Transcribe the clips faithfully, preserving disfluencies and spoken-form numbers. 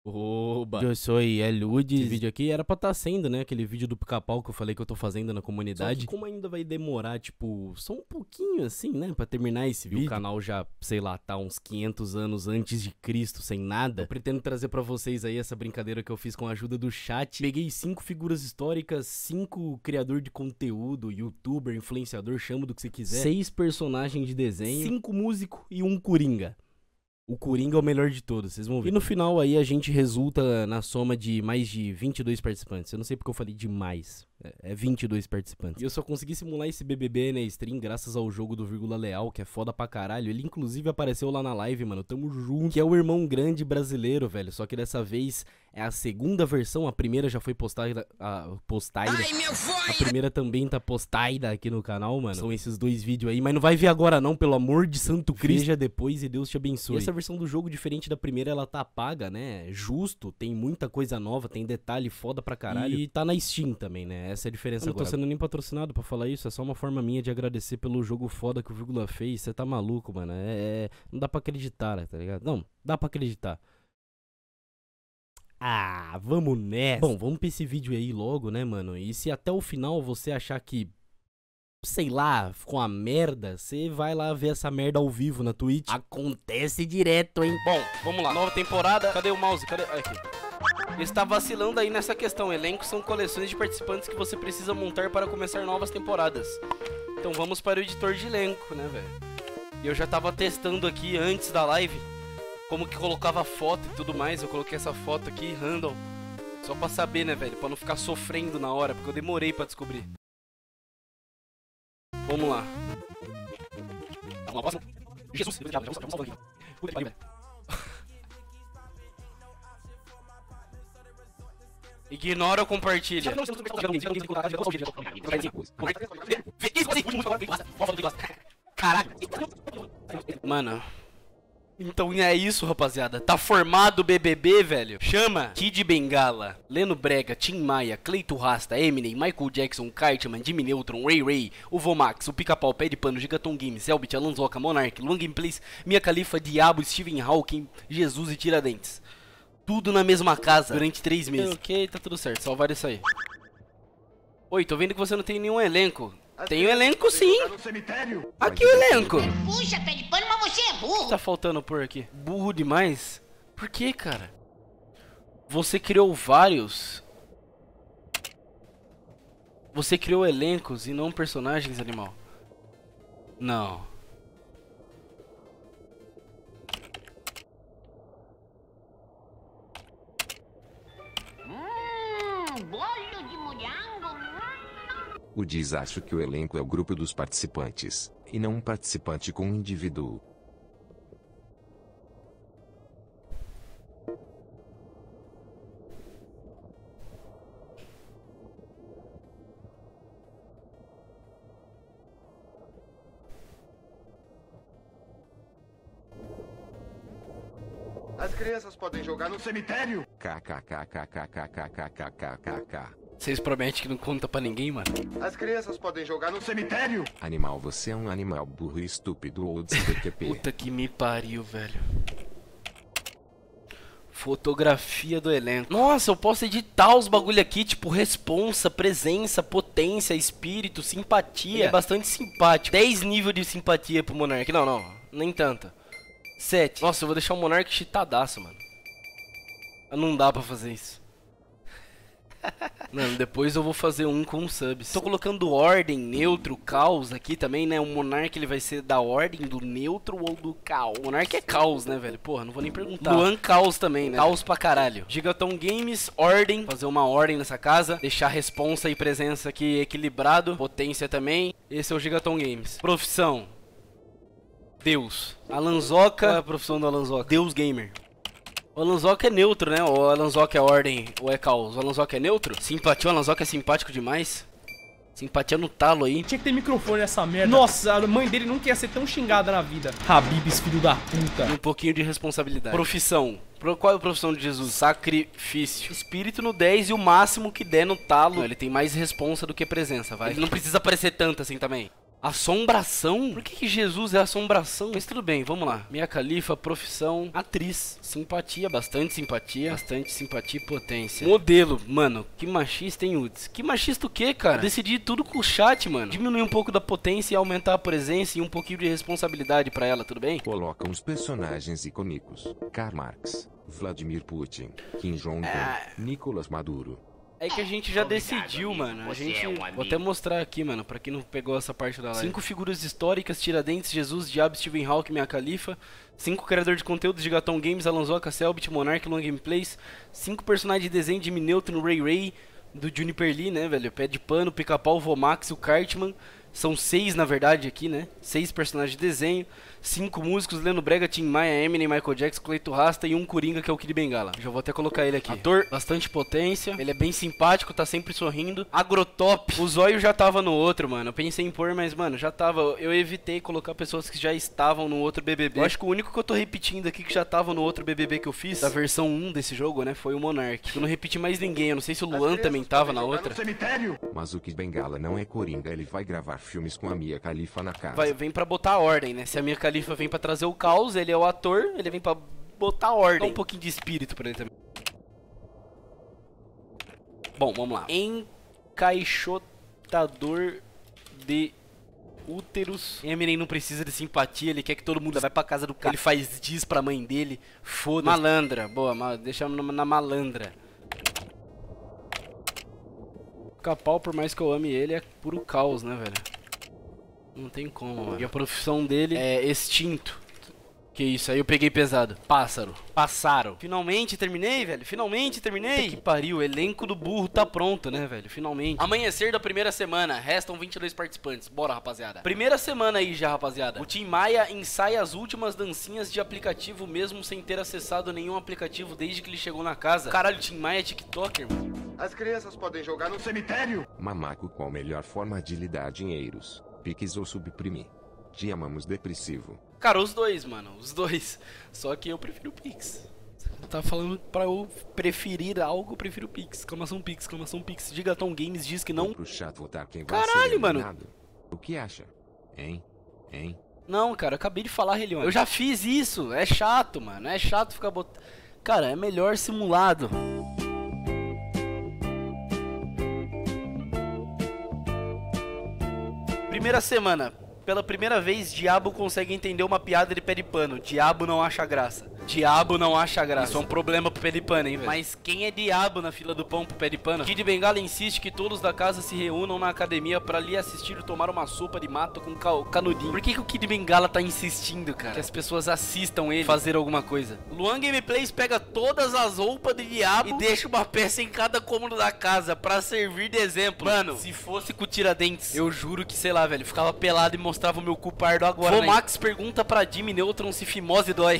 Oba! Eu sou Eludes. Esse vídeo aqui era pra estar sendo, né? Aquele vídeo do pica-pau que eu falei que eu tô fazendo na comunidade. Só que como ainda vai demorar, tipo, só um pouquinho assim, né? Pra terminar esse vídeo. O canal já, sei lá, tá uns quinhentos anos antes de Cristo, sem nada. Eu pretendo trazer pra vocês aí essa brincadeira que eu fiz com a ajuda do chat. Peguei cinco figuras históricas, cinco criador de conteúdo, youtuber, influenciador, chama do que você quiser. Seis personagens de desenho, cinco músicos e um coringa. O Coringa é o melhor de todos, vocês vão ver. E no final aí a gente resulta na soma de mais de vinte e dois participantes. Eu não sei porque eu falei demais. É vinte e dois participantes. E eu só consegui simular esse B B B na stream graças ao jogo do Vírgula Leal, que é foda pra caralho. Ele inclusive apareceu lá na live, mano. Tamo junto. Que é o irmão grande brasileiro, velho. Só que dessa vez é a segunda versão. A primeira já foi postada. A, postada. Ai, meu foi! A primeira também tá postada aqui no canal, mano. São esses dois vídeos aí. Mas não vai ver agora não, pelo amor de santo Cristo. Veja depois e Deus te abençoe. E essa versão do jogo, diferente da primeira, ela tá paga, né? Justo. Tem muita coisa nova. Tem detalhe foda pra caralho. E tá na Steam também, né? Essa é a diferença. Eu não tô sendo nem patrocinado pra falar isso, é só uma forma minha de agradecer pelo jogo foda que o Vírgula fez. Você tá maluco, mano. É, é, não dá pra acreditar, tá ligado? Não, dá pra acreditar. Ah, vamos nessa. Bom, vamos pra esse vídeo aí logo, né, mano? E se até o final você achar que, sei lá, ficou uma merda, você vai lá ver essa merda ao vivo na Twitch. Acontece direto, hein? Bom, vamos lá. Nova temporada. Cadê o mouse? Cadê? Aqui. Está vacilando aí nessa questão. Elencos são coleções de participantes que você precisa montar para começar novas temporadas. Então vamos para o editor de elenco, né, velho? E eu já tava testando aqui antes da live como que colocava foto e tudo mais. Eu coloquei essa foto aqui, random, só pra saber, né, velho? Pra não ficar sofrendo na hora, porque eu demorei pra descobrir. Vamos lá. Vamos lá, próximo. Jesus, já vou salvar aqui. Puta que pariu, velho. Ignora ou compartilha. Caralho. Mano. Então é isso, rapaziada. Tá formado o B B B, velho. Chama Kid Bengala, Leno Brega, Tim Maia, Cleito Rasta, Eminem, Michael Jackson, Cartman, Jimmy Neutron, Ray Ray, o Vomax, o Pica-Pau, Pé de Pano, Gigaton Games, Elbit, Alanzoca, Monark, Long Gameplays, Mia Khalifa, Diabo, Stephen Hawking, Jesus e Tiradentes. Tudo na mesma casa durante três meses. Ok, tá tudo certo, salvar isso aí. Oi, tô vendo que você não tem nenhum elenco. Tem um elenco sim. Aqui o elenco. Puxa, pé de pano, mas você é burro. O que tá faltando por aqui? Burro demais? Por que, cara? Você criou vários. Você criou elencos e não personagens, animal. Não. O Diz acha que o elenco é o grupo dos participantes, e não um participante com um indivíduo. As crianças podem jogar no cemitério. Kkkkkkkkkkkkkk. Vocês prometem que não conta pra ninguém, mano? As crianças podem jogar no cemitério. Animal, você é um animal burro e estúpido ou de Q P. Puta que me pariu, velho. Fotografia do elenco. Nossa, eu posso editar os bagulho aqui, tipo responsa, presença, potência, espírito, simpatia. Ele é bastante simpático. dez níveis de simpatia pro Monark. Não, não, nem tanto. sete. Nossa, eu vou deixar o Monark cheatadaço, mano. Não dá pra fazer isso. Mano, depois eu vou fazer um com subs. Tô colocando ordem, neutro, caos aqui também, né? O Monark, ele vai ser da ordem, do neutro ou do caos? O Monark é caos, né, velho? Porra, não vou nem perguntar. Luan caos também, né? Caos pra caralho. Gigaton Games, ordem. Fazer uma ordem nessa casa. Deixar responsa e presença aqui equilibrado. Potência também. Esse é o Gigaton Games. Profissão: Deus. Alanzoca. Qual é a profissão do Alanzoca? Deus Gamer. O Alanzoca é neutro, né? O Alanzoca é ordem ou é caos? O Alanzoca é neutro? Simpatia, o Alanzoca é simpático demais. Simpatia no talo aí. Tinha que ter microfone nessa merda. Nossa, a mãe dele nunca ia ser tão xingada na vida. Habibs, filho da puta. E um pouquinho de responsabilidade. Profissão. Qual é a profissão de Jesus? Sacrifício. Espírito no dez e o máximo que der no talo. Ele tem mais responsa do que presença, vai. Ele não precisa aparecer tanto assim também. Assombração? Por que que Jesus é assombração? Mas tudo bem, vamos lá. Mia Khalifa, profissão, atriz. Simpatia, bastante simpatia. Bastante simpatia e potência. Modelo, mano, que machista, hein, Uds? Que machista o quê, cara? Decidi tudo com o chat, mano. Diminuir um pouco da potência e aumentar a presença e um pouquinho de responsabilidade pra ela, tudo bem? Colocam os personagens icônicos. Karl Marx, Vladimir Putin, Kim Jong-un, Ah. Nicolás Maduro. É que a gente já decidiu, mano. A gente. Vou até mostrar aqui, mano, pra quem não pegou essa parte da live. Cinco figuras históricas: Tiradentes, Jesus, Diabo, Steven Hawking, Mia Khalifa. Cinco criadores de conteúdo: Gigaton Games, Alonsoca, Selbit, Monark, Long Gameplays. Cinco personagens de desenho: Jimmy Neutron, Ray Ray, do Juniper Lee, né, velho? Pé de Pano, Pica-Pau, Vomax, o Cartman. São seis, na verdade, aqui, né? Seis personagens de desenho. Cinco músicos: Leno Brega, Tim Maia, Eminem, Michael Jackson, Cleito Rasta e um Coringa, que é o Kid Bengala. Já vou até colocar ele aqui. Ator, bastante potência. Ele é bem simpático, tá sempre sorrindo. Agrotop. O zóio já tava no outro, mano. Eu pensei em pôr, mas, mano, já tava. Eu evitei colocar pessoas que já estavam no outro B B B. Eu acho que o único que eu tô repetindo aqui que já tava no outro B B B que eu fiz, da versão um desse jogo, né, foi o Monark. Eu não repeti mais ninguém. Eu não sei se o Luan também tava na outra. Mas o Kid Bengala não é Coringa, ele vai gravar filmes com a Mia Khalifa na casa. Vai, vem pra botar a ordem, né? Se a Mia Khalifa vem pra trazer o caos, ele é o ator, ele vem pra botar a ordem. Dá um pouquinho de espírito pra ele também. Bom, vamos lá. Encaixotador de úteros. Eminem não precisa de simpatia, ele quer que todo mundo vai pra casa do cara. Ele faz diz pra mãe dele. Foda-se. Malandra, boa, ma deixa na, na malandra. Pica-Pau, por mais que eu ame ele, é puro caos, né, velho? Não tem como, mano. E a profissão dele é extinto. Que isso, aí eu peguei pesado. Pássaro. Passaram. Finalmente terminei, velho. Finalmente terminei. Que pariu, o elenco do burro tá pronto, né, velho? Finalmente. Amanhecer da primeira semana. Restam vinte e dois participantes. Bora, rapaziada. Primeira semana aí já, rapaziada. O Tim Maia ensaia as últimas dancinhas de aplicativo mesmo sem ter acessado nenhum aplicativo desde que ele chegou na casa. Caralho, Tim Maia é tiktoker, mano. As crianças podem jogar no cemitério. Mamaco, qual a melhor forma de lidar dinheiros? Pix ou subprimir? Te amamos, depressivo. Cara, os dois, mano, os dois. Só que eu prefiro o Pix. Você tá falando pra eu preferir algo, eu prefiro o Pix. Exclamação Pix, exclamação Pix. Gigaton Games diz que não. Pro chat votar quem vai Caralho, ser mano. eliminado. O que acha? Hein? Hein? Não, cara, eu acabei de falar, Rei Leão. Eu já fiz isso. É chato, mano. É chato ficar botando. Cara, é melhor simulado. Primeira semana. Pela primeira vez, Diabo consegue entender uma piada de pé de pano. Diabo não acha graça. Diabo não acha graça. Isso é um problema pro pé de pano, hein, velho? Mas quem é diabo na fila do pão pro pé de pano? Kid Bengala insiste que todos da casa se reúnam na academia pra lhe assistir tomar uma sopa de mato com ca canudinho. Por que que o Kid Bengala tá insistindo, cara? Que as pessoas assistam ele fazer alguma coisa. Luan Gameplays pega todas as roupas de diabo e deixa uma peça em cada cômodo da casa pra servir de exemplo. Mano, se fosse com o Tiradentes, eu juro que, sei lá, velho, ficava pelado e mostrava o meu cu pardo agora. Vomax pergunta pra Jimmy Neutron se fimose dói.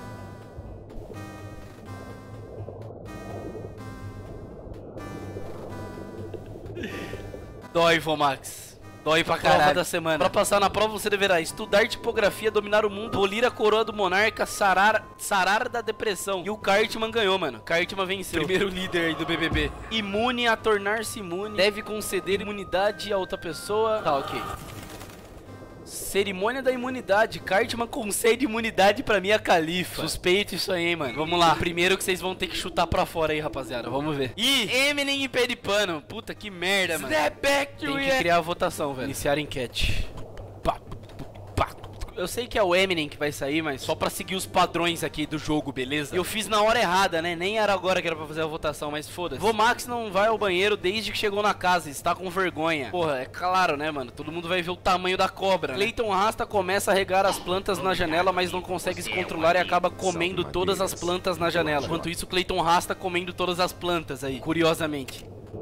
Dói, Vomax. Dói pra caralho. Prova da semana. Pra passar na prova, você deverá estudar tipografia, dominar o mundo, polir a coroa do monarca, sarar, sarar da depressão. E o Cartman ganhou, mano. Cartman venceu. Primeiro líder aí do B B B. Imune a tornar-se imune. Deve conceder imunidade a outra pessoa. Tá, ok. Cerimônia da imunidade. Cartman concede imunidade pra Mia Khalifa. Suspeito isso aí, hein, mano. Vamos lá. O primeiro que vocês vão ter que chutar pra fora aí, rapaziada. Vamos ver. Ih, Eminem e pé de pano. Puta, que merda, mano. Snap back to Tem que criar a votação, velho. Iniciar a enquete. Pá, pá. Eu sei que é o Eminem que vai sair, mas só pra seguir os padrões aqui do jogo, beleza? E eu fiz na hora errada, né? Nem era agora que era pra fazer a votação, mas foda-se. Vomax não vai ao banheiro desde que chegou na casa, está com vergonha. Porra, é claro, né, mano? Todo mundo vai ver o tamanho da cobra, né? Cleiton Rasta começa a regar as plantas na janela, mas não consegue se controlar e acaba comendo todas as plantas na janela. Enquanto isso, Cleiton Rasta comendo todas as plantas aí, curiosamente.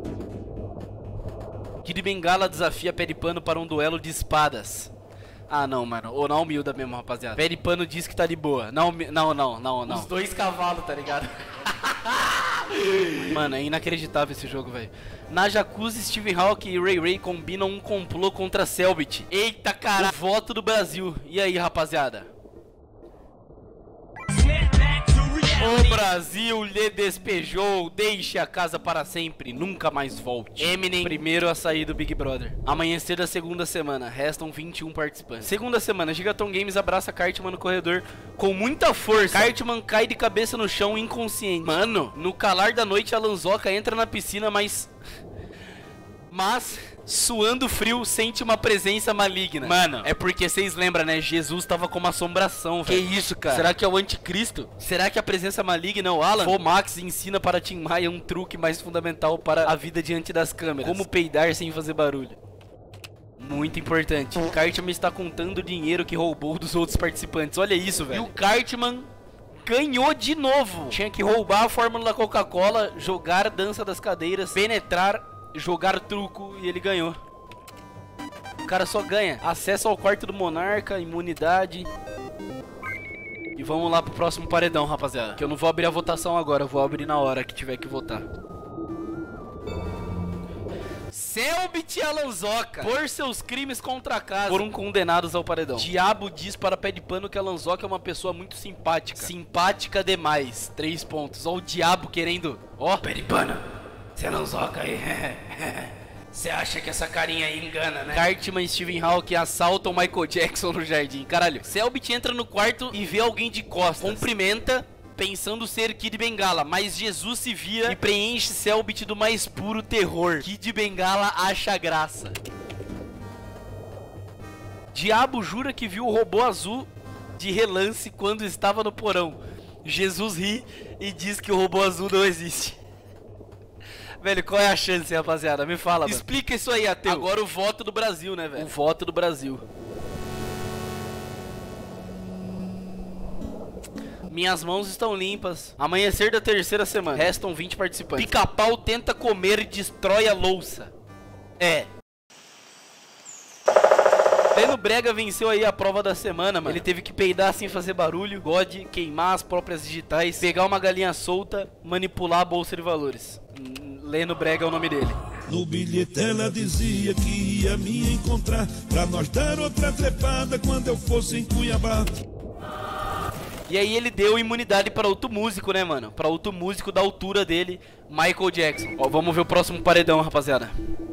Kid Bengala desafia Pé de Pano para um duelo de espadas. Ah, não, mano. Ou não humilda mesmo, rapaziada. Pé de Pano diz que tá de boa. Não, não, não, não, não. Os dois cavalos, tá ligado? Mano, é inacreditável esse jogo, velho. Na Jacuzzi, Steven Hawking e Ray Ray combinam um complô contra Selbit. Eita, cara. O voto do Brasil. E aí, rapaziada? O Brasil lhe despejou, deixe a casa para sempre, nunca mais volte. Eminem, primeiro a sair do Big Brother. Amanhecer da segunda semana, restam vinte e um participantes. Segunda semana, Gigaton Games abraça Cartman no corredor com muita força. Cartman cai de cabeça no chão inconsciente. Mano, no calar da noite a Lanzoca entra na piscina, mas... Mas... suando frio, sente uma presença maligna. Mano, é porque vocês lembram, né? Jesus tava com uma assombração, velho. Que isso, cara? Será que é o anticristo? Será que a presença maligna é o Alan? O Max ensina para Tim Maia um truque mais fundamental para a vida diante das câmeras. Como peidar sem fazer barulho. Muito importante. O Cartman está contando o dinheiro que roubou dos outros participantes. Olha isso, velho. E o Cartman ganhou de novo. Tinha que roubar a fórmula da Coca-Cola, jogar a dança das cadeiras, penetrar, jogar truco, e ele ganhou. O cara só ganha acesso ao quarto do monarca, imunidade. E vamos lá pro próximo paredão, rapaziada, que eu não vou abrir a votação agora, eu vou abrir na hora que tiver que votar. Selbit e a Lanzoca, por seus crimes contra a casa, foram condenados ao paredão. Diabo diz para Pé de Pano que a Lanzoca é uma pessoa muito simpática. Simpática demais. Três pontos. Ó o diabo querendo. Ó, Pé de Pano, você não zoca aí. Você acha que essa carinha aí engana, né? Cartman e Stephen Hawking assaltam Michael Jackson no jardim. Caralho, Selbit entra no quarto e vê alguém de costas. Cumprimenta, pensando ser Kid Bengala, mas Jesus se vira e preenche Selbit do mais puro terror. Kid Bengala acha graça. Diabo jura que viu o robô azul de relance quando estava no porão. Jesus ri e diz que o robô azul não existe. Velho, qual é a chance, rapaziada? Me fala, mano. Explica isso aí, ateu. Agora o voto do Brasil, né, velho? O voto do Brasil. Minhas mãos estão limpas. Amanhecer da terceira semana. Restam vinte participantes. Pica-pau tenta comer e destrói a louça. É. Leno Brega venceu aí a prova da semana, mano. Ele teve que peidar sem fazer barulho, God, queimar as próprias digitais, pegar uma galinha solta, manipular a bolsa de valores. Leno Brega é o nome dele. No bilhete ela dizia que ia me encontrar pra nós dar outra trepada quando eu fosse em Cuiabá. E aí ele deu imunidade para outro músico, né, mano? Para outro músico da altura dele, Michael Jackson. Ó, vamos ver o próximo paredão, rapaziada.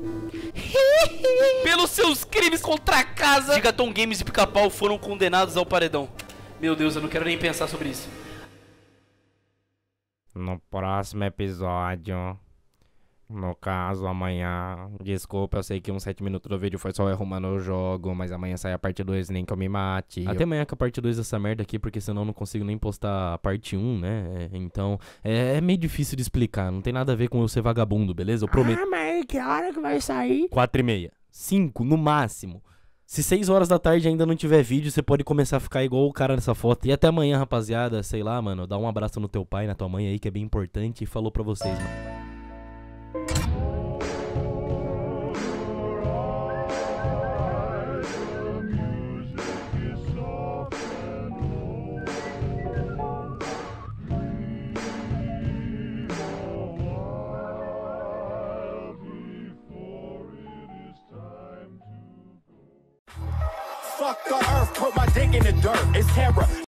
Pelos seus crimes contra a casa, Gigaton Games e Pica-Pau foram condenados ao paredão. Meu Deus, eu não quero nem pensar sobre isso. No próximo episódio, no caso amanhã, desculpa, eu sei que uns sete minutos do vídeo foi só eu arrumando o jogo, mas amanhã sai a parte dois, nem que eu me mate. Até amanhã com a parte dois dessa merda aqui, porque senão eu não consigo nem postar a parte um, né? Então, é, é meio difícil de explicar, não tem nada a ver com eu ser vagabundo, beleza? Eu prometo. Ah, mas que hora que vai sair? Quatro e meia. Cinco, no máximo. Se seis horas da tarde ainda não tiver vídeo, você pode começar a ficar igual o cara nessa foto. E até amanhã, rapaziada, sei lá, mano, dá um abraço no teu pai, na tua mãe aí, que é bem importante, e falou pra vocês, mano. Fuck the earth, put my dick in the dirt, it's terror.